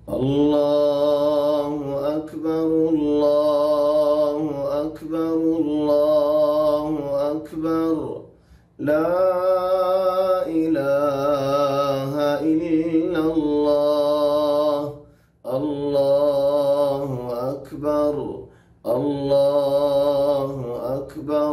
الله أكبر الله أكبر الله أكبر لا إله إلا الله الله أكبر الله أكبر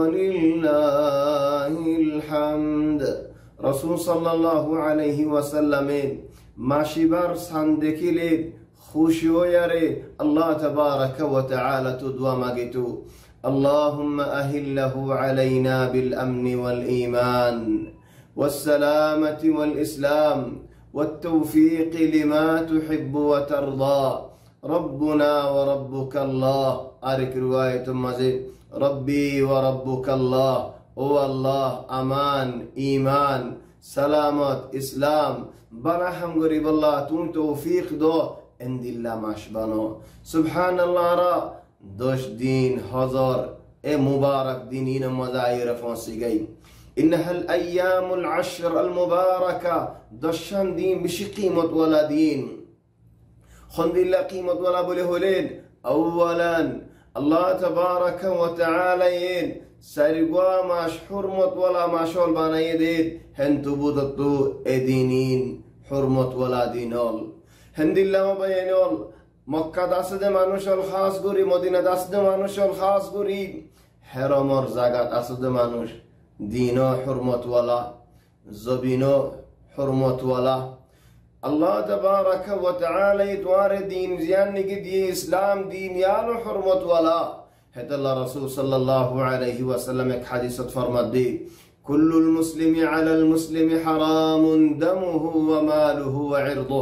ولله الحمد رسول صلى الله عليه وسلم মাসিবার সান দেখিলে খুশি হইয়ারে আল্লাহ তাবারাকা ওয়া তাআলা তো দোয়া মাগিতু আল্লাহুম্মা আহিল্লাহু আলাইনা বিল আমনি ওয়াল ঈমান ওয়াস সালামাতি ওয়াল ইসলাম ওয়াত তাওফীক লিমা তুহিব্বু ওয়া তারদা রব্বুনা ওয়া রাব্বুকাল্লাহ আরেক রিওয়ায়াত মাঝে রব্বি ওয়া রাব্বুকাল্লাহ ও আল্লাহ আমান ঈমান সালামত ইসলাম বারাহাম গরিব আল্লাহ তুমি তৌফিক দো এন্দিল্লা মাস বানো সুবহানাল্লাহ রা 10 দিন হজর এ মুবারক দিন ইন মজাইর ফসি গই ইনহাল আইয়ামুল আশর আল মুবারাকা 10 দিন বেশি কিমত ওয়ালা দিন খন্দিল্লা কিমত ওয়ালা বলে হলেন আউয়ালান আল্লাহ তাবারাকা ওয়া তাআলা সারিগা মাস হুরমত ওয়ালা মাসল বানাইয়ে দেন হেনতুবুদতু এদিনিন হুরমত ওয়ালা দিনল হেনদিল্লাহ বায়ানল মক্কা দাসদে মানুষল খাস করি মদিনা দাসদে মানুষল খাস করি হেরমর জাগাত আসদে মানুষ দিন হুরমত ওয়ালা জবিন হুরমত ওয়ালা আল্লাহ তাবারাকা ওয়া তাআলা দুয়ারে দিন জিয়ান নিকে দিয়ে ইসলাম দিন ইয়াল হুরমত ওয়ালা হেতাল্লাহ রাসূল সাল্লাল্লাহু আলাইহি ওয়াসাল্লাম এক হাদিসত ফরমাত দি কুল্লুল মুসলিমি আলাল মুসলিমি হারামুন দামুহু ওয়া মালুহু ওয়া ইরদুহু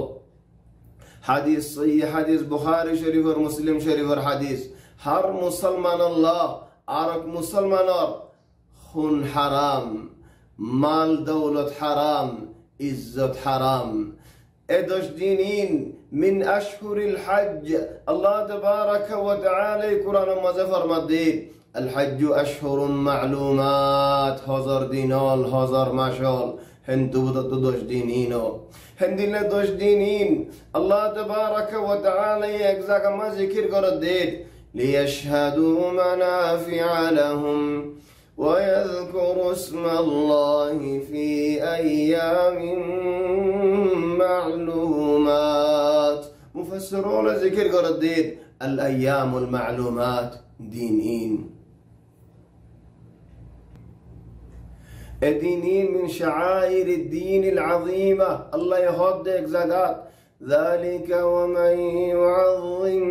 হাদিস সহিহ হাদিস বুখারী শরীফ আর মুসলিম শরীফের হাদিস হর মুসলমান আল্লাহ আর এক মুসলমানর খুন হারাম মাল দৌলত হারাম ইজ্জত হারাম এ 10 দিন من أشهر الحج الله تبارك وتعالى قرآن ماذا فرمت دي الحج أشهر معلومات هزار دينال هزار ماشال هندو بدت 10 دينينو هندينا 10 دينين الله تبارك وتعالى يجزاك ما ذكر قرد ديت ليشهدوا منافع لهم ويذكروا اسم الله في أيام معلومات مفسرون ذكر قردين الأيام المعلومات دينين الدينين من شعائر الدين العظيمة الله يهدك زكاة ذلك ومن يعظم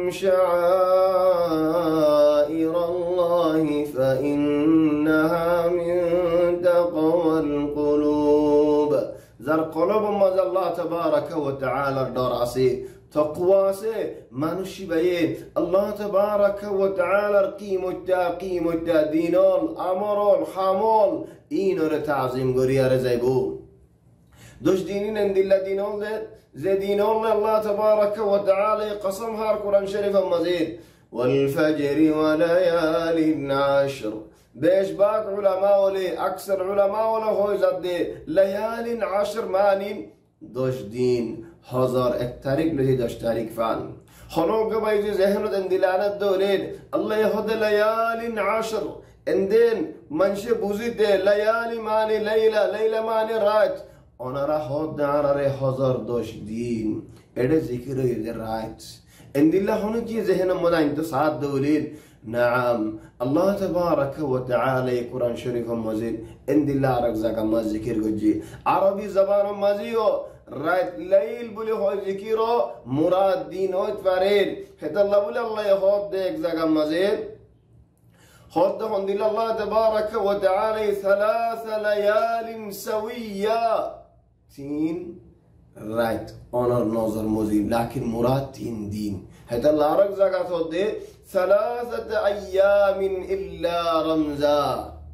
شعائر الله فإنها من تقوى القلوب زر قلوب ماذا الله تبارك وتعالى دار عسي تقوى سي منوشي بيه الله تبارك وتعالى قيمة دينال أمرال حمال إينو تعظيم قرية رزيبو دوش دينين عند الله دينال ده زي دينال الله تبارك وتعالى قسمها القرآن شريف مزيد والفجر وليال عشر بيش باك علماء ولي أكثر علماء ولا هو زد ليال عشر مانين دوش دين هزار التاريخ لهي دوش تاريخ فان خلوق بايجي ذهنه اندلانة دولين الله يهد ليال عشر اندين منشي بوزيد ليالي ماني ليلة ماني رايت انا را هود دارare هزار دوش دين اده ذكر يدر رايت اندلا هون جي ذهن مدا انت ساعات دولين نعم الله تبارك وتعالى قرآن شريف مزيد اندلا رزق ما ذكر جي عربي زبان مزيو رايت ليل بولي هو ذكره مراد دين هو تفريد هت الله بولي الله يهود ديك زغا مزيد هود هون دل الله تبارك وتعالى 3 ليال سوية تين رايت اونر نظر مزيد لكن مراد تين دين هت الله رزق هود 3 أيام إلا رمزا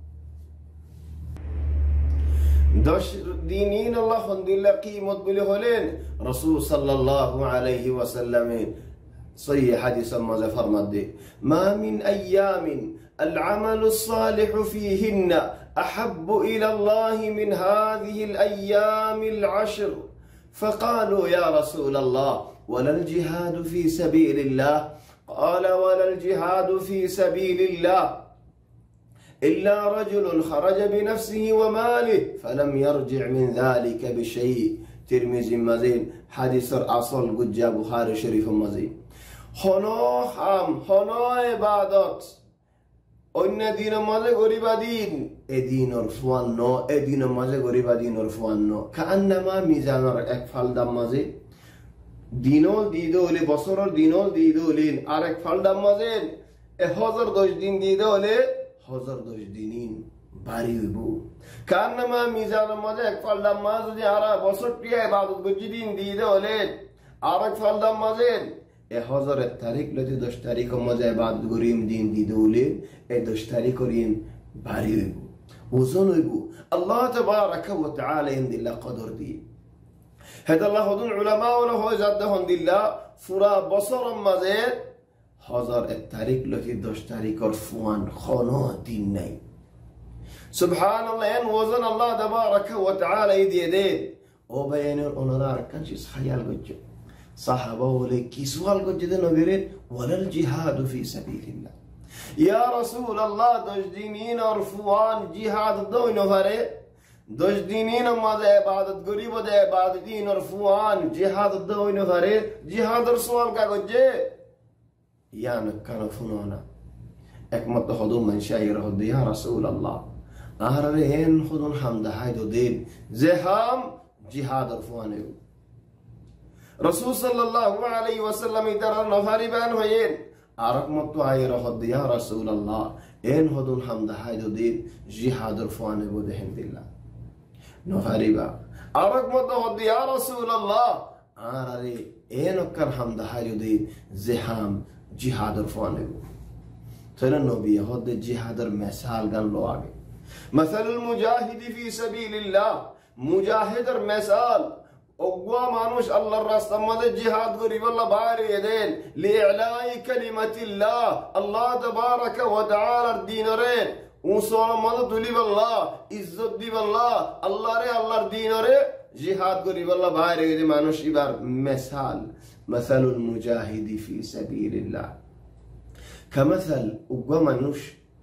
دش دينين الله خند الله قيمة بلهولين رسول صلى الله عليه وسلم صحيح حديث ما فرمت ما من أيام العمل الصالح فيهن أحب إلى الله من هذه الأيام العشر فقالوا يا رسول الله ولا الجهاد في سبيل الله قال ولا الجهاد في سبيل الله إلا رجل خرج بنفسه وماله فلم يرجع من ذلك بشيء ترمذي مزين حديث الأصل قد بخاري شريف مزين هنو عبادت অন্য দিনের মাঝে গরিবা দিন এদিন অরফান্ন এদিনের মাঝে গরিবা দিন অরফান্ন কান্নামা মিজানের এক ফালদাম মাঝে দিনল দিদো হলে বছরের দিনল দিদো হলেন আর এক ফালদাম মাঝে 1010 দিন দিদো হলে 1010 দিন বাড়ি হইব কান্নামা মিজানের মাঝে এক ফালদাম মাঝে যদি আর বছর টিয়া ইবাদত করছি দিন দিদো হলে আর এক ফালদাম মাঝে 1000 তারিখ লতে 10 তারিখ মাঝে ইবাদত করিম দিন দিদুলে এই 10 তারিখ করিম বাড়ি হইব ওজন হইব আল্লাহ তাবারাক ওয়া তাআলা ইনদিল্লাহ কদর দি হেদ আল্লাহ হুদুল উলামা ওয়া হয় জাদ হন্দিল্লাহ পুরা বছর মাঝে 1001 তারিখ লতে 10 তারিখর ফুয়ান খনো দিন নাই সুবহানাল্লাহ এন ওজন আল্লাহ তাবারাক ওয়া তাআলা দিয়ে দে ও বায়ানের ওনারা আরকান চিজ খেয়াল করছে সাহাবা বলে কি সওয়াল করতে নবীর ওয়ালাল জিহাদ ফি সাবিলিল্লাহ ইয়া রাসূলুল্লাহ 10 দিন আর ফুয়ান জিহাদ দইনো পারে 10 দিন মাঝে ইবাদত করিব দে ইবাদত দিন আর ফুয়ান জিহাদ দইনো পারে জিহাদের সওয়াল কা করছে ইয়ান কান ফুনানা একমত হদু মানশাইর হদ ইয়া রাসূলুল্লাহ আরে হেন খুদুন হামদা হাইদো দিন জেহাম জিহাদ আর ফুয়ান رسول صلى الله عليه وسلم ترى نفاري بان هين أرقمت عير خد يا رسول الله إن هدون حمد هايدو دين جهاد رفوان بود حمد الله نفاري با أرقمت خد يا رسول الله آراري إن أكر حمد هايدو دين زحام جهاد رفوان بود ترى النبي خد جهاد المثال قال له آگے مثل المجاهد في سبيل الله مجاهد المثال أقوى مانوش الله الرسول ماذا جهاد قريب الله باري يدين لإعلاء كلمة الله الله تبارك وتعالى الدينرين وصول ماذا تليب الله عزت ديب الله الله ري الله الدينرين جهاد قريب الله باري يدين مانوش إبار مثل المجاهد في سبيل الله كمثل أقوى مانوش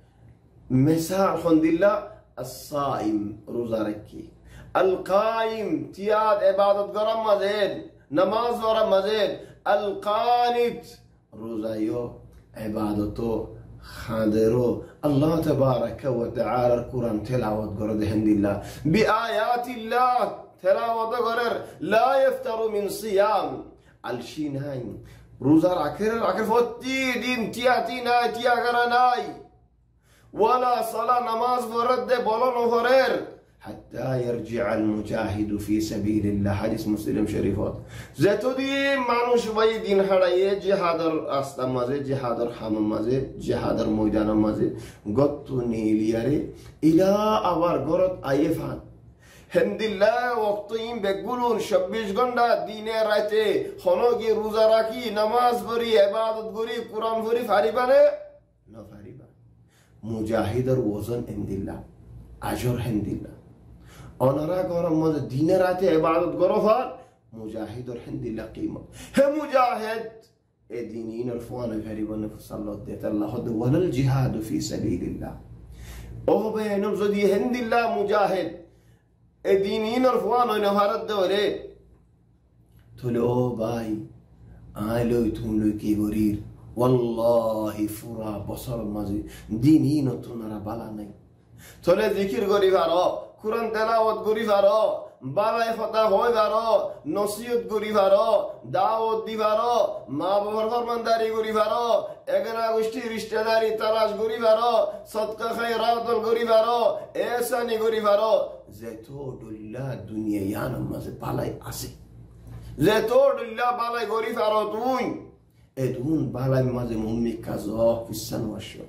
مثال خند الله الصائم روزاركي القائم تياد عبادت گرم مزید نماز ورم مزید القانت روزایو عبادتو خاندرو الله تبارك وتعالى القرآن تلاوت قرد هند الله بآيات الله تلاوت قرر لا يفتر من صيام الشين هاي روزار عكر فوتي دين تياتينا تيا غراناي ولا صلاة نماز ورد بولون فرر حتى يرجع المجاهد في سبيل الله حديث مسلم شريفات زيتو دي مانوش باي دين حرايه جهادر اسلام مازه جهادر حمام مازه جهادر ميدان مازه گتو نيلياري الى আবার গরত আইফান হেমদিল্লাহ ওয়াক্তইম বেগুলুন 26 ঘন্টা দিনে রাতে হনগি রোজা রাখি নামাজ পড়ি ইবাদত করি কুরআন পড়ি ফারিবানে না ফারিবা মুজাহিদের ওজন হেমদিল্লাহ আজর হেমদিল্লাহ অনারা গরম মধ্যে দিনে রাতে ইবাদত করো ফার মুজাহিদুর হিন্দিল্লাহ কিমত হে মুজাহিদ এ দিনিন আরফান ফারিবান সাল্লাল্লাহু আল্লাহ ওয়ালাল জিহাদ ফি সাবিলিল্লাহ ও বেনম যদি হিন্দিল্লাহ মুজাহিদ এ দিনিন আরফান নহারত দরে থলে ও ভাই আইলো তুমি কি গরির ওয়াল্লাহি ফুরা বছর মাঝে দিনিন তোনারা বালা নাই থলে জিকির করি পারো কুরআন তেলাওয়াত করি পারো বালাই কথা হয় পারো নসিহত করি পারো দাওয়াত দি পারো মা বাবার ফরমানদারি করি পারো এগরা গোষ্ঠী রিশতেদারি তালাশ করি পারো সদকা খায়রাত করি পারো এহসানি করি পারো যেতোডুল্লাহ দুনিয়া ইয়ান মাঝে বালাই আছে যেতোডুল্লাহ বালাই করি পারো তুই এদুন বালাই মাঝে মুম্মি কাজ ফিসান ওয়াশো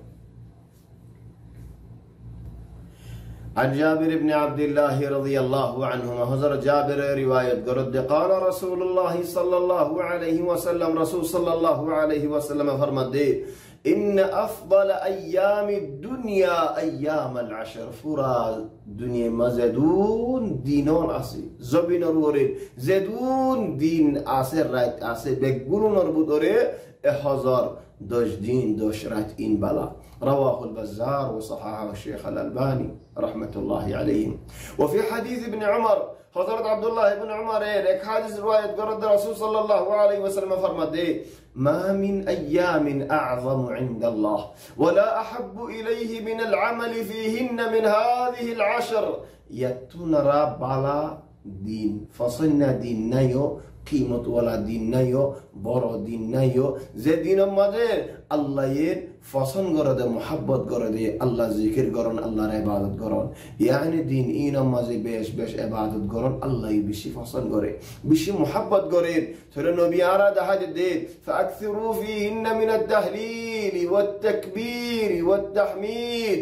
عن جابر بن عبد الله رضي الله عنهما حضرت جابر رواية قرد قال رسول الله صلى الله عليه وسلم رسول صلى الله عليه وسلم فرمد إن أفضل أيام الدنيا أيام العشر فرا دنيا ما زدون دينون أسي زبين الورد زدون دين أسي رايت أسي بقولون نربط أوري هزار دوش دين دوش رايت إن بلا رواه البزار وصححه الشيخ الألباني رحمة الله عليهم. وفي حديث ابن عمر حضرت عبد الله بن عمر एक حديث رواية قرد الرسول صلى الله عليه وسلم فرمته ما من أيام أعظم عند الله ولا أحب إليه من العمل فيهن من هذه العشر يتون رب على دين فصلنا دين نيو قيمة ولا دين نيو برو دين نيو زي دين ماذا الله ين فصل قرد محبت قرد الله ذكر قرن الله عبادت قرن يعني دين إينا ماذا بيش عبادت قرن الله يبشي فصل قرن بشي محبت قرن ترى النبي أراد هذا الدين فأكثروا فيهن من التهليل والتكبير والتحميد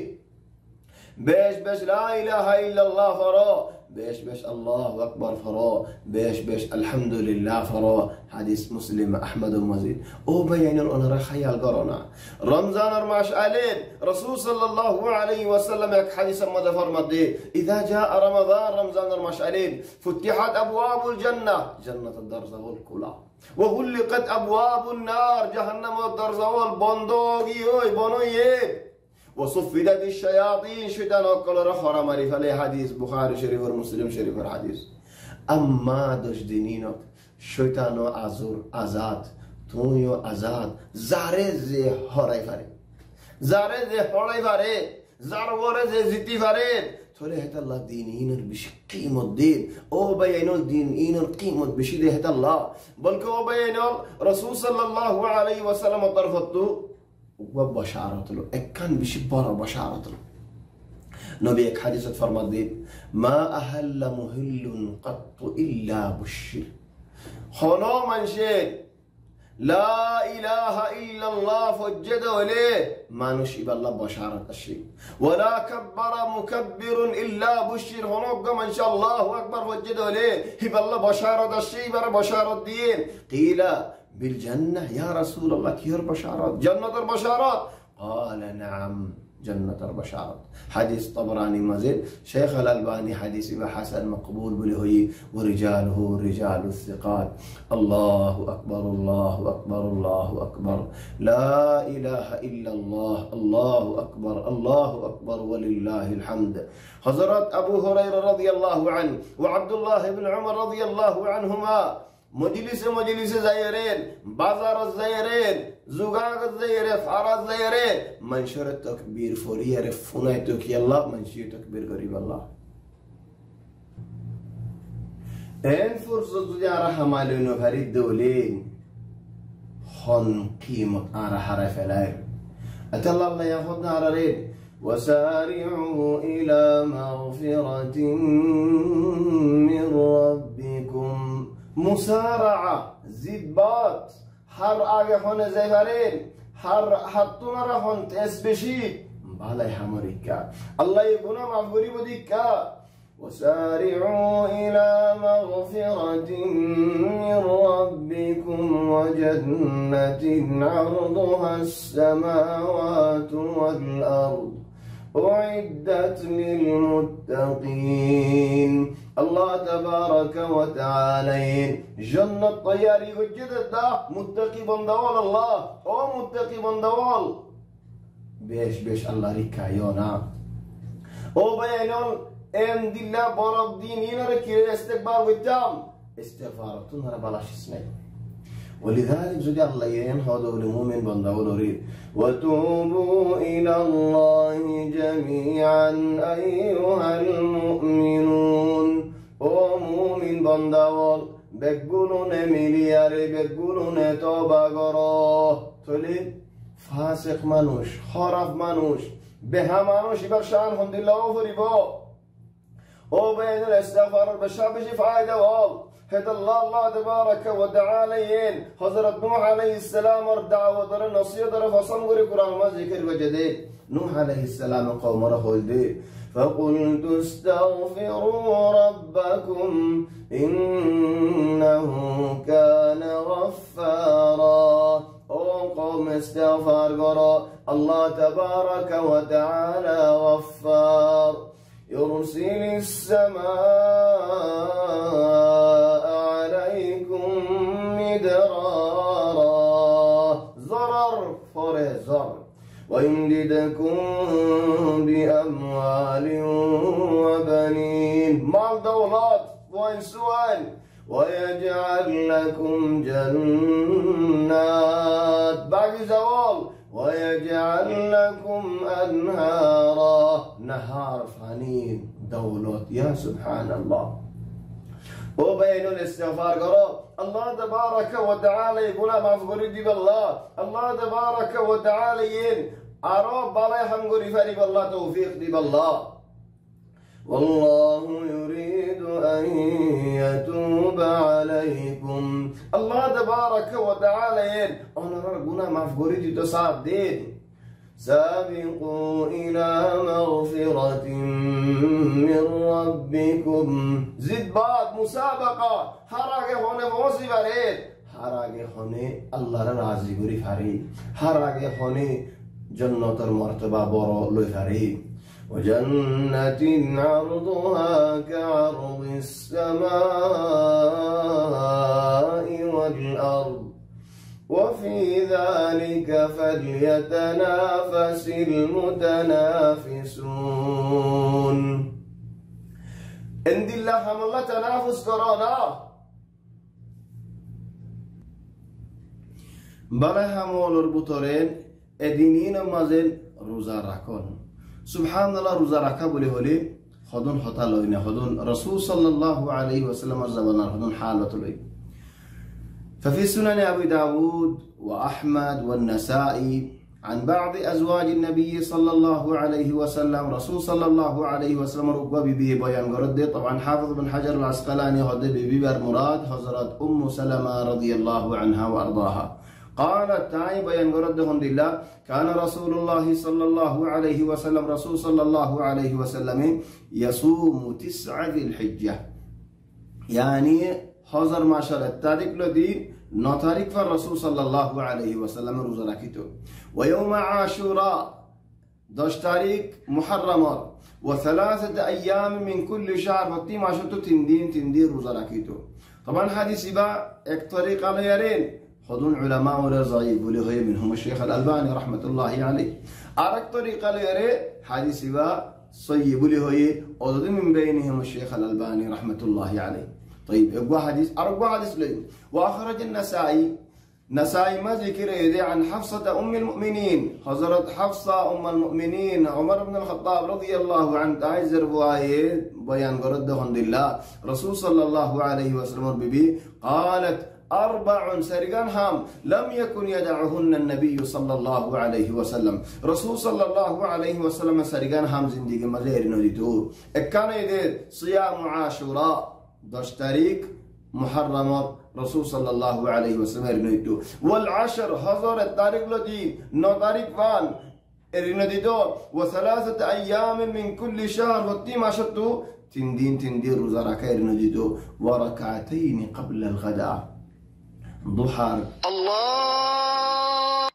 بيش لا إله إلا الله فرا بيش الله أكبر فرا بيش الحمد لله فرا حديث مسلم أحمد ومزيد أو بيان أنا خيال قرنا رمضان المعش عليه رسول صلى الله عليه وسلم حديث ماذا فرمت إذا جاء رمضان المعش عليه فتحت أبواب الجنة جنة الدرز والكلا وغلقت أبواب النار جهنم الدرز والبندوغي بنويه وصفدت الشياطين شيطان وكل رخرة مريف عليه حديث بخاري شريف ومسلم شريف الحديث أما دوش دينينك شيطان وعزور أزاد تونيو أزاد زاري زي هراي فاري زاري زي هراي فاري زاروري زي زيتي فاري تولي هتا الله دينين بش قيمة دين أو بيانو دينين قيمة بش دي هتا الله بلك أو بيانو رسول صلى الله عليه وسلم طرفتو وبشارة له كان بشبارة بشارة له نبي حديث فرمت ما أهل مهل قط إلا بشر خنا من شيء لا إله إلا الله فجد وليه ما نشيب الله بشارة الشيء ولا كبر مكبر إلا بشر هنوك من شاء الله أكبر فجد وليه هب الله بشارة الشيء بر بشارة الدين قيل بالجنة يا رسول الله كير بشارات جنة البشارات قال نعم جنة البشارات حديث طبراني مزيد شيخ الألباني حديث بحسن مقبول بلهي ورجاله رجال الثقات الله أكبر الله أكبر الله أكبر لا إله إلا الله الله أكبر الله أكبر ولله الحمد حضرت أبو هريرة رضي الله عنه وعبد الله بن عمر رضي الله عنهما مجلس زيرين بازار الزيرين زقاق الزيرين فارا الزيرين منشر التكبير فوريه رفونايتك يلا منشر تكبير قريب الله ان فرصة تجارة حمالين وفريد دولين خن قيمة على حرف العير أتلا الله ياخذنا على ريد وسارعوا إلى مغفرة من ربكم مسارعة زبات هر آگه هون زیفرین هر حتون را هون تسبشید بالای همریکا الله يبنا معفوري بديكا وسارعوا إلى مغفرة من ربكم وجنة عرضها السماوات والأرض أعدت للمتقين الله تبارك وتعالى جنة طياري وجدت ده متقي بندوال الله أو متقي بندوال بيش الله ركايونا أو بيانون أم دلله برب دينين ركي استقبال والتام استغفارتون بلاش اسمه ولذلك زوج الله ينهض المؤمن بندور يريد وتوبوا إلى الله جميعا أيها المؤمنون أو مؤمن بندور بقولون ملياري بقولون توبة قراه تولي فاسق منوش خرف منوش بها منوش برشان حمد الله وفريبا أو بين الاستغفار بشابش فايدة وال هذا الله تبارك وتعالى حضرت نوح عليه السلام دعوة در نصيحة در فصل غير قرآن ما ذكر وجده نوح عليه السلام قوم رخول فقلت استغفروا ربكم إنه كان غفارا أو قوم استغفار قرأ الله تبارك وتعالى غفار يرسل السماء عليكم مدرارا ضرر فرزر ويمددكم بأموال وبنين مال دولات وإنسوان ويجعل لكم جنات بعد زوال ويجعل لكم أنهارا نهار فانين دولات يا سبحان الله وبين الاستغفار قرأ الله تبارك وتعالى يقول ما فقري دي بالله الله تبارك وتعالى ين عرب بالله هم قري فري بالله توفيق دي بالله والله يريد أن يتوب عليكم الله تبارك وتعالى ين أنا رجونا ما فقري دي تصاب دين سابقوا إلى مغفرة من ربكم زد بعد مسابقة هراجه هونه موسي بريد هراجه هونه الله راضي غري فريد هراجه هونه جنة المرتبة برا لو فريد وجنة عرضها كعرض السماء والأرض وفي ذلك فليتنافس المتنافسون عند الله هم الله تنافس قرانا بله همول البطرين ادينين مازل روزا راكون سبحان الله روزا راكا بولي هولي خدون حتا لوين خدون رسول صلى الله عليه وسلم زبنا خدون حالة لوين ففي سنن أبي داود وأحمد والنسائي عن بعض أزواج النبي صلى الله عليه وسلم رسول صلى الله عليه وسلم رقوا ببي بيان قرد طبعا حافظ بن حجر العسقلاني هد ببي برمراد حضرت أم سلمة رضي الله عنها وأرضاها قالت تعي بيان قرد لله كان رسول الله صلى الله عليه وسلم رسول صلى الله عليه وسلم يصوم 9 ذي الحجة يعني حضر معشر التاريخ لدي نتاريخ فالرسول صلى الله عليه وسلم روزا راكيتو ويوم عاشوراء 12 تاريخ محرم و3 أيام من كل شهر وقتي ما شتو تندين روزا راكيتو طبعا حديث با اك طريق على يرين خذون علماء ورزاي يقولوا هي منهم الشيخ الألباني رحمة الله عليه أرك طريق على يرين حديث با صيب لي هي أضد من بينهم الشيخ الألباني رحمة الله عليه طيب أربع حديث لين وأخرج نسائي ما ذكر يدي عن حفصة أم المؤمنين حضرت حفصة أم المؤمنين عمر بن الخطاب رضي الله عنه تعزر بوايه بيان قردهن لله رسول صلى الله عليه وسلم ببي قالت 4 سرقان هام لم يكن يدعهن النبي صلى الله عليه وسلم رسول صلى الله عليه وسلم سرقان هام زندگي مزير نريدو كان يدي صيام عاشوراء 12 تاريخ محرم رسول صلى الله عليه وسلم ارنيدو والعشر حضر التاريخ لدي 9 تاريخ فان ارنيدو و3 أيام من كل شهر وقتي ما شتو تندين روزا راكا ارنيدو وركعتين قبل الغداء ضحى الله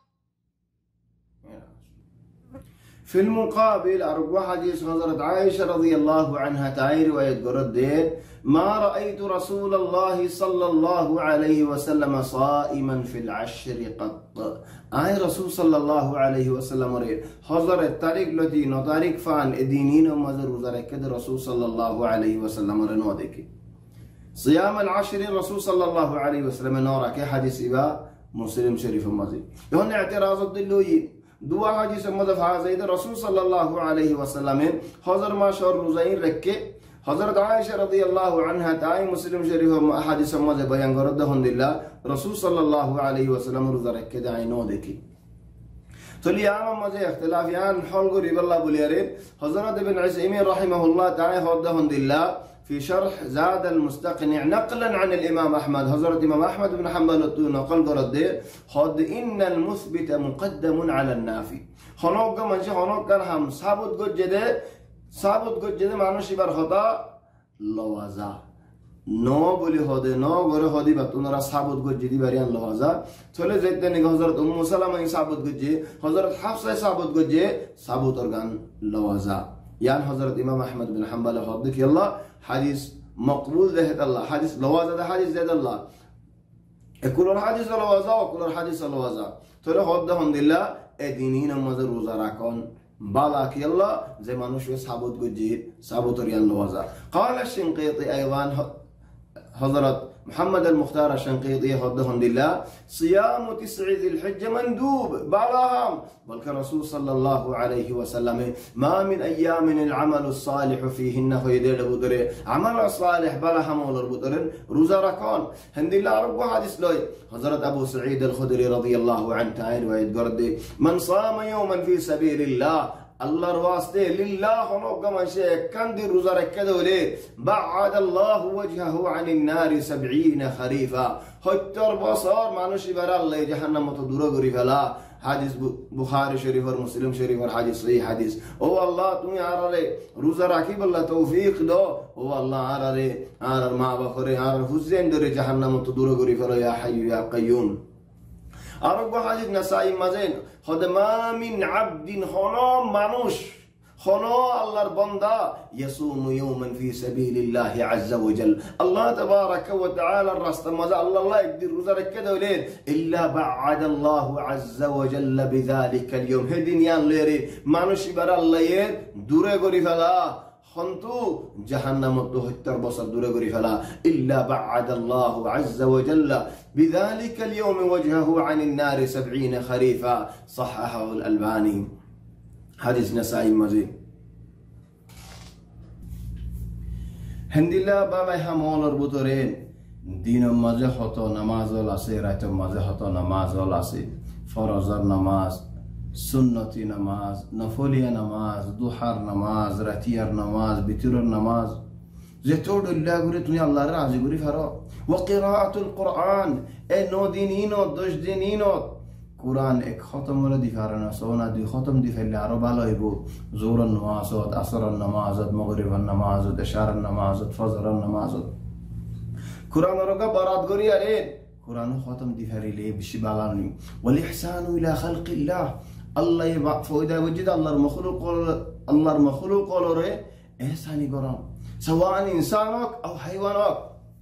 في المقابل أرجو حديث حضرت عائشة رضي الله عنها تعير ويتقرد ما رأيت رسول الله صلى الله عليه وسلم صائما في العشر قط آي رسول صلى الله عليه وسلم حضر الطريق التي نطارق فان الدينين ومزر وزرك رسول صلى الله عليه وسلم رنودك صيام العشر الرسول صلى الله عليه وسلم نورك حديث إبا مسلم شريف مزيد هون اعتراض الدلوي دوا حديث مدف هذا الرسول صلى الله عليه وسلم حضر ما شهر روزين ركّي حضرت عائشة رضي الله عنها تعي مسلم شريف حديث مدف بيان قردهن لله رسول صلى الله عليه وسلم روزا ركّي دعي نودكي تولي عام مزي اختلاف يعني حول قريب الله بليارين حضرت ابن عثيمين رحمه الله تعي حدهن لله في شرح زاد المستقنع نقلا عن الإمام أحمد حضرت الإمام أحمد بن حنبل نقل قرد خد إن المثبت مقدم على النافي خنوق من شيء خنوق كان هم ثابت قد جده معنوش بر خطأ لوازا no boli hode no gore hodi batunara sabut gojji di barian lohaza tole zedde ni Hazrat Ummu Salama sabut gojji Hazrat Hafsa sabut gojji sabut organ lohaza yan Hazrat Imam Ahmad bin Hanbal hadith yalla hadith maqbul dehet Allah hadith lohaza da hadith zed Allah ekulor hadith lohaza ekulor hadith lohaza tole hodda alhamdulillah edini namaz roza rakon بالك يلا زي ما نشوف صابوت جديد صابوت ريان لوزا قال الشنقيطي أيضا حضرت محمد المختار الشنقيطي حدهم لله صيام 9 ذي الحجة مندوب بعضهم بل كرسول صلى الله عليه وسلم ما من أيام العمل الصالح فيهن خيدر بدر عمل الصالح بلهم ولا بدر روزا ركون هند الله رب حديث لوي حضرت أبو سعيد الخدري رضي الله عنه تعالى ويتقرد من صام يوما في سبيل الله الله رواسته لله ونوقع من شيء كان دي روزا ركدولي بعد الله وجهه عن النار 70 خريفا هتر بصار مانوشي برا الله جهنم تدور غريفلا حديث بخاري شريف ومسلم شريف والحديث صحيح حديث او الله تمي عرالي روزا راكب الله توفيق دو او الله عرالي عرال ما بخوري عرال حسين در جهنم تدور غريفلا يا حي يا قيوم أرجو حديث نسائي مزين خد ما من عبد خنا منوش خنا الله بندا يصوم يوما في سبيل الله عز وجل الله تبارك وتعالى الرست مزا الله يقدر رزق كده ولين إلا بعد الله عز وجل بذلك اليوم هدينيان ليري منوش برا الله يه دوره غري فلا خنتو جهنم الدهتر بصر دوره غري فلا إلا بعد الله عز وجل بذلك اليوم وجهه عن النار 70 خريفا صححه الألباني حديث نسائي مزيد هند الله بابا همون البطرين دين مزه خطو نماز الاسي رات مزه خطو نماز الاسي فرض نماز سنتي نماز نفلي نماز ضحى نماز راتير نماز بتر نماز زتور الله غري تني الله راضي غري فرا وقراءة القرآن انو دينينو دوش دينينو قرآن اك ختم ولا دي فارنا سونا دي ختم دي في العرب على يبو زور النماز عصر النماز مغرب النماز عشاء النماز فجر النماز قرآن رغا برات غري عليه قرآن ختم دي فري لي بشي بالاني والاحسان الى خلق الله الله يبع فويدا وجد الله المخلوق له احساني قرآن سواء انسانك او حيوانك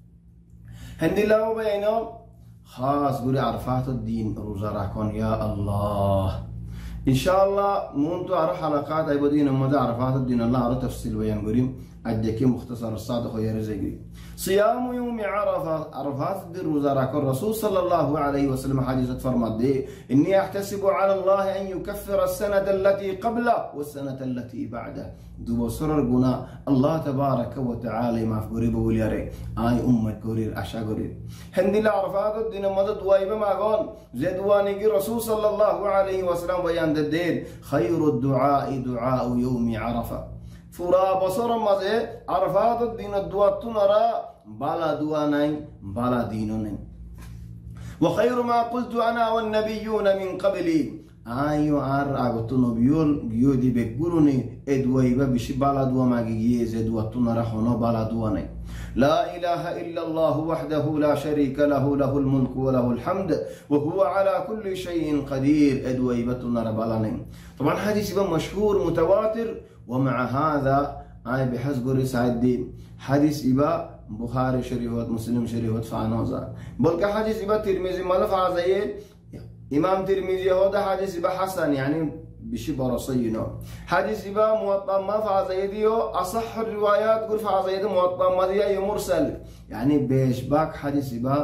هندي الله بينهم خاص قولي عرفات الدين روزا راكون يا الله ان شاء الله مونتو على حلقات عبادين مدى عرفات الدين الله على تفصيل ويان قريم أديكي مختصر الصادق ويا رزقي صيام يوم عرفة عرفات الدين روزا راكون الرسول صلى الله عليه وسلم حديثة فرمت دي إني أحتسب على الله أن يكفر السنة التي قبله والسنة التي بعده دوبو سرر قنا الله تبارك وتعالى ما في قريب ولياري آي أمة قرير أشا قرير هندي لعرفات الدين مدد وايبا ماغون زدواني رسول صلى الله عليه وسلم بيان الدين خير الدعاء دعاء يوم عرفة فرا بصر مزه عرفات الدين الدعاء تنرى بلا دعاء نين بلا دين نين وخير ما قلت أنا والنبيون من قبلي آيو عر أغتنو بيول جيودي بقولني إدوائي ببشي بلا دعاء ما جيز دعاء تنرى هنا بلا دعاء نين لا إله إلا الله وحده لا شريك له له الملك وله الحمد وهو على كل شيء قدير إدوائي بتنرى بلا نين طبعا حديث مشهور متواتر ومع هذا آي بحسب رسالة الدين حديث إبا بخاري شريف مسلم شريف فعنوزا بل حديث إبا ترمذي ملف عزيز إمام ترمذي هذا حديث إبا حسن يعني بشبه رصينا حديث إبا موطأ ما فعزيديو أصح الروايات قل فعزيد موطأ مذيا مرسل يعني بيشباك حديث إبا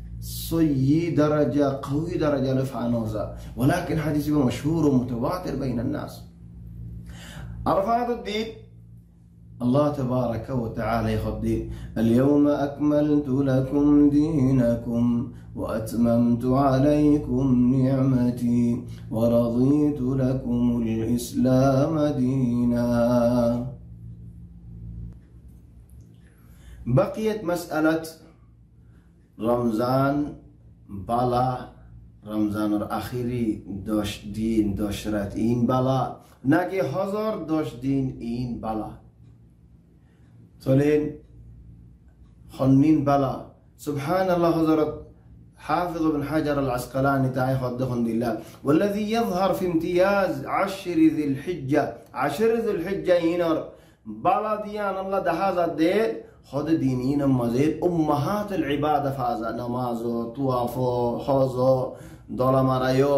صي درجة قوي درجة لفعنوزا ولكن حديث إبا مشهور ومتواتر بين الناس عرفات الدين الله تبارك وتعالى يخدي اليوم أكملت لكم دينكم وأتممت عليكم نعمتي ورضيت لكم الإسلام دينا. بقيت مسألة رمضان بلا رمضان الأخيري دوش دين دوشرات إين بلا ناكي هزار دوش دين إين بلا تولين خنين بلا سبحان الله حضرت حافظ بن حجر العسقلاني تعي خدهم لله والذي يظهر في امتياز عشر ذي الحجة ينر بلا ديان الله دهازا دير خد دينين مزيد أمهات العبادة فازا نمازو توافو حوزو دولما رايو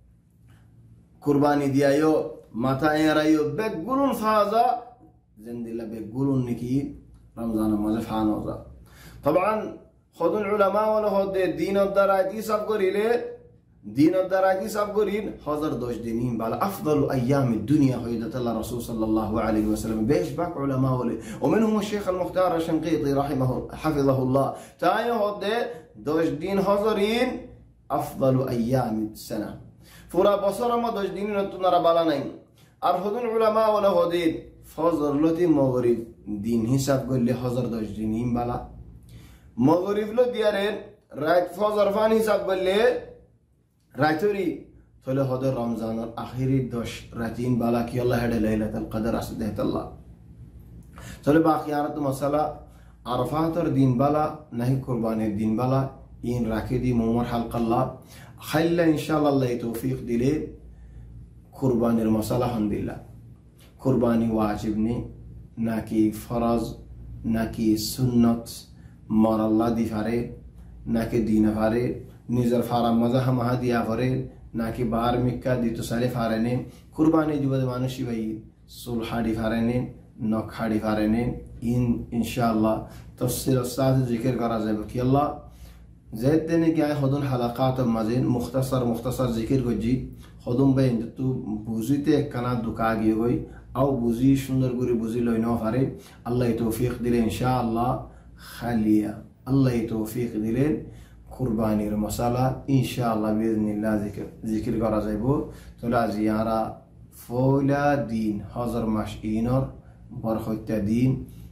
قرباني ديايو متاعين رايو بقولون فازا زند الله بقولون نكي رمضان مزف حانوزا طبعا خدون علماء ولا خد دين الدراجي سب قريله دين الدراجي سب قرين حضر دوش دينين بل أفضل أيام الدنيا حيدة الله رسول صلى الله عليه وسلم بيش باك علماء ولا ومنهم الشيخ المختار الشنقيطي حفظه الله تايو خد دوش دين حضرين أفضل أيام السنة فورا بصر ما دوش دين نتنا بالا نين أرهدون علماء ولا خدين فضر لتي مغرب دين حساب قل لي حضر دوش دينين بالا مغرب لو ديارين رايت فضر فان حساب قل لي رايتوري تولي هذا رمضان الأخير دوش راتين بالا كي الله هذا ليلة القدر أسده الله تولي باخيارات مسألة عرفات الدين بالا نهي قربان الدين بالا إن راكدي ممر حلق الله خيلا إن شاء الله توفيق دلي قربان المسألة الحمد لله قرباني واجبني ناكي فرض ناكي سنة مار الله دي فاري ناكي دين فاري نزر فارم مزه هم هدية فاري ناكي بار مكة دي تسالي فارني قرباني جواد مانوشي بي سول حادي فارني نوك حادي فارني إن شاء الله تفسير الساعة ذكر كرا زي الله زيد دني جاي خدون حلقات مزين مختصر ذكر كجي خدون بين تو بوزيته كنا دكاغي وي أو بوزي شندر غوري بوزي لو ينوفاري الله يتوفيق دلين إن شاء الله خالية الله يتوفيق دلين قرباني المسألة إن شاء الله بإذن الله ذكر قرأ زيبو تلا زيارة فولا دين حضر مش إينر برخوت دين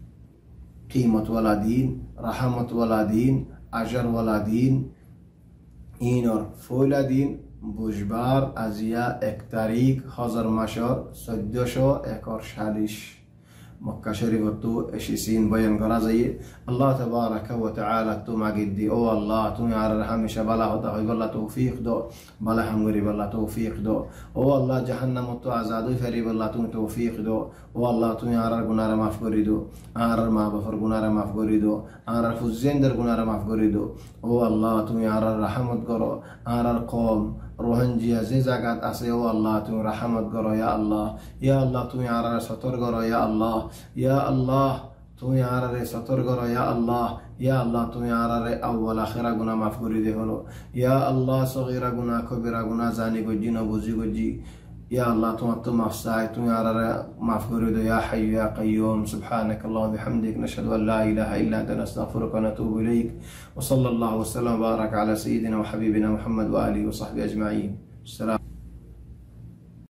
قيمة ولا دين رحمة ولا دين أجر ولا دين إينر فولا دين بوجبار أزياء اكتاريك حضر مشا سدوشو اكار شاليش مكة شريف تو اشيسين بيان غرازي الله تبارك وتعالى تو ماجدي او الله تو يار رحمش بلا هدا بلا توفيق دو بلا حموري بلا توفيق دو او الله جهنم تو عذاب فري بلا تو توفيق دو او الله تو يار غنار معاف کري دو ار ما بفر غنار معاف کري دو ار فزندر غنار معاف کري دو او الله تو يار رحمت کرو ار قوم روحنجي زي زاغات اسي او الله تو رحمت کرو يا الله تو يار ستر کرو يا الله تو يارا ستر کرو يا الله تو يارا اول آخر گناه معاف کری ده هلو يا الله صغيرة گناه كبيرة گناه زاني گجي نبوزي گجي يا الله تو معاف ساي تو يارا معاف کری ده يا حي يا قيوم سبحانك اللهم وبحمدك نشهد ان لا اله الا انت نستغفرك ونتوب اليك وصلى الله وسلم وبارك على سيدنا وحبيبنا محمد واله وصحبه اجمعين السلام